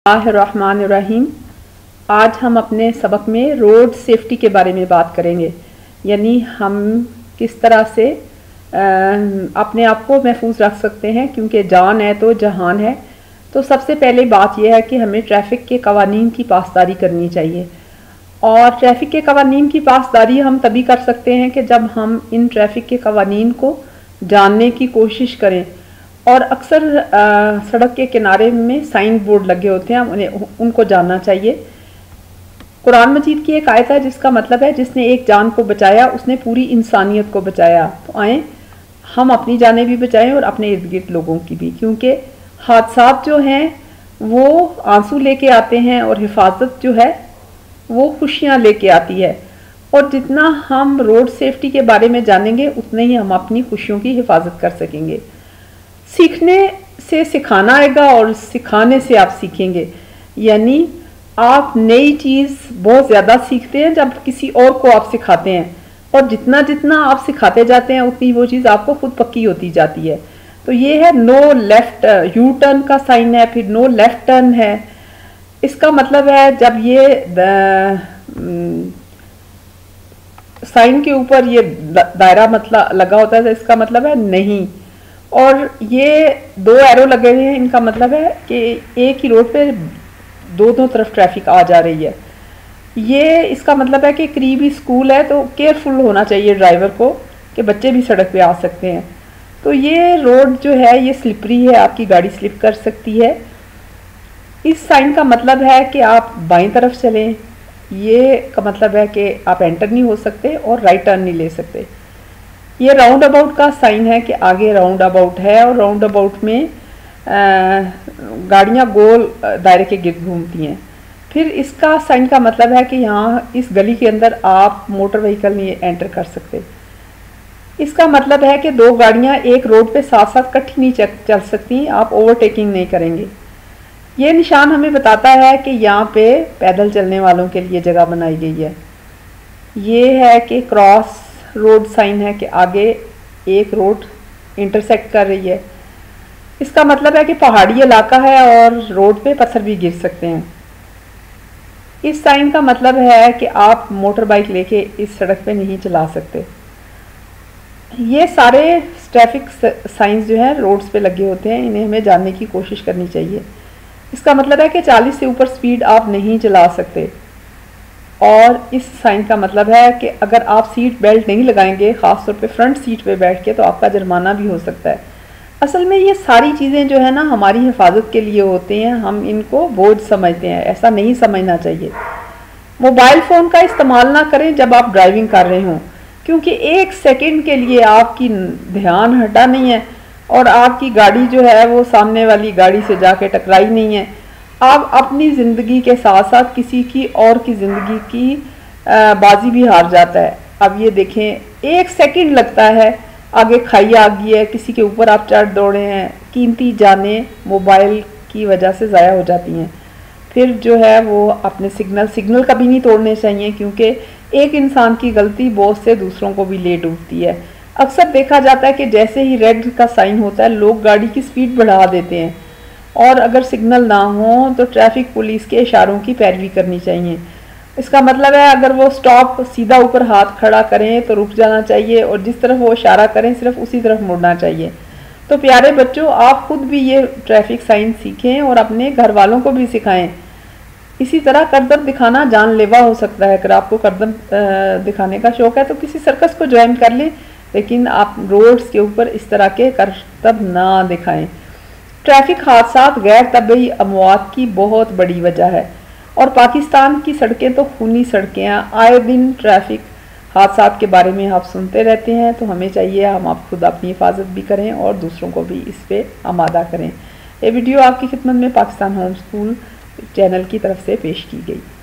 बिस्मिल्लाहिर्रहमानिर्रहीम। आज हम अपने सबक में रोड सेफ्टी के बारे में बात करेंगे, यानी हम किस तरह से अपने आप को महफूज रख सकते हैं, क्योंकि जान है तो जहान है। तो सबसे पहले बात यह है कि हमें ट्रैफ़िक के कवानीन की पासदारी करनी चाहिए। और ट्रैफ़िक के कवानीन की पासदारी हम तभी कर सकते हैं कि जब हम इन ट्रैफ़िक के कवानीन को जानने की कोशिश करें। और अक्सर सड़क के किनारे में साइन बोर्ड लगे होते हैं, उनको जानना चाहिए। कुरान मजीद की एक आयत है जिसका मतलब है जिसने एक जान को बचाया उसने पूरी इंसानियत को बचाया। तो आए हम अपनी जानें भी बचाएं और अपने इर्द गिर्द लोगों की भी, क्योंकि हादसात जो हैं वो आंसू लेके आते हैं और हिफाजत जो है वो खुशियाँ लेके आती है। और जितना हम रोड सेफ्टी के बारे में जानेंगे उतने ही हम अपनी खुशियों की हिफाजत कर सकेंगे। सीखने से सिखाना आएगा और सिखाने से आप सीखेंगे, यानी आप नई चीज़ बहुत ज़्यादा सीखते हैं जब किसी और को आप सिखाते हैं, और जितना जितना आप सिखाते जाते हैं उतनी वो चीज़ आपको खुद पक्की होती जाती है। तो ये है नो लेफ्ट, यू टर्न का साइन है, फिर नो लेफ्ट टर्न है। इसका मतलब है जब ये साइन के ऊपर ये दायरा मतलब लगा होता है तो इसका मतलब है नहीं, और ये दो एरो लगे हुए हैं, इनका मतलब है कि एक ही रोड पे दोनों तरफ ट्रैफिक आ जा रही है। ये इसका मतलब है कि करीबी स्कूल है तो केयरफुल होना चाहिए ड्राइवर को कि बच्चे भी सड़क पे आ सकते हैं। तो ये रोड जो है ये स्लिपरी है, आपकी गाड़ी स्लिप कर सकती है। इस साइन का मतलब है कि आप बाईं तरफ चलें, ये का मतलब है कि आप एंटर नहीं हो सकते और राइट टर्न नहीं ले सकते। ये राउंड अबाउट का साइन है कि आगे राउंड अबाउट है, और राउंड अबाउट में गाड़ियाँ गोल दायरे के गिर्द घूमती हैं। फिर इसका साइन का मतलब है कि यहाँ इस गली के अंदर आप मोटर व्हीकल नहीं एंटर कर सकते। इसका मतलब है कि दो गाड़ियाँ एक रोड पे साथ साथ इकट्ठी नहीं चल सकती, आप ओवरटेकिंग नहीं करेंगे। ये निशान हमें बताता है कि यहाँ पे पैदल चलने वालों के लिए जगह बनाई गई है। ये है कि क्रॉस रोड साइन है कि आगे एक रोड इंटरसेक्ट कर रही है। इसका मतलब है कि पहाड़ी इलाका है और रोड पे पत्थर भी गिर सकते हैं। इस साइन का मतलब है कि आप मोटर बाइक लेके इस सड़क पे नहीं चला सकते। ये सारे ट्रैफिक साइंस जो हैं रोड्स पे लगे होते हैं, इन्हें हमें जानने की कोशिश करनी चाहिए। इसका मतलब है कि 40 से ऊपर स्पीड आप नहीं चला सकते। और इस साइन का मतलब है कि अगर आप सीट बेल्ट नहीं लगाएंगे, ख़ास तौर पे फ्रंट सीट पे बैठ के, तो आपका जुर्माना भी हो सकता है। असल में ये सारी चीज़ें जो है ना हमारी हिफाजत के लिए होती हैं, हम इनको बोझ समझते हैं, ऐसा नहीं समझना चाहिए। मोबाइल फ़ोन का इस्तेमाल ना करें जब आप ड्राइविंग कर रहे हों, क्योंकि एक सेकेंड के लिए आपकी ध्यान हटा नहीं है और आपकी गाड़ी जो है वो सामने वाली गाड़ी से जाके टकराई नहीं है। आप अपनी ज़िंदगी के साथ साथ किसी की और की ज़िंदगी की बाजी भी हार जाता है। अब ये देखें, एक सेकंड लगता है, आगे खाई आ गई है, किसी के ऊपर आप चढ़ दौड़े हैं, कीमती जानें मोबाइल की वजह से ज़ाया हो जाती हैं। फिर जो है वो अपने सिग्नल कभी नहीं तोड़ने चाहिए, क्योंकि एक इंसान की गलती बहुत से दूसरों को भी ले डूबती है। अक्सर देखा जाता है कि जैसे ही रेड का साइन होता है लोग गाड़ी की स्पीड बढ़ा देते हैं, और अगर सिग्नल ना हो तो ट्रैफिक पुलिस के इशारों की पैरवी करनी चाहिए। इसका मतलब है अगर वो स्टॉप सीधा ऊपर हाथ खड़ा करें तो रुक जाना चाहिए, और जिस तरफ वो इशारा करें सिर्फ उसी तरफ मुड़ना चाहिए। तो प्यारे बच्चों, आप खुद भी ये ट्रैफिक साइन सीखें और अपने घर वालों को भी सिखाएं। इसी तरह करतब दिखाना जानलेवा हो सकता है। अगर आपको करतब दिखाने का शौक़ है तो किसी सर्कस को ज्वाइन कर लें, लेकिन आप रोड्स के ऊपर इस तरह के करतब ना दिखाएं। ट्रैफिक हादसात गैर तबीई अमवात की बहुत बड़ी वजह है, और पाकिस्तान की सड़कें तो खूनी सड़कें हैं। आए दिन ट्रैफिक हादसात के बारे में आप सुनते रहते हैं, तो हमें चाहिए हम आप खुद अपनी हिफाजत भी करें और दूसरों को भी इस पे आमादा करें। ये वीडियो आपकी खिदमत में पाकिस्तान होम स्कूल चैनल की तरफ से पेश की गई।